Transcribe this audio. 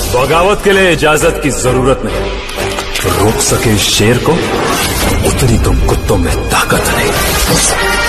बगावत के लिए इजाजत की जरूरत नहीं। रोक सके शेर को उतनी तो कुत्तों में ताकत नहीं।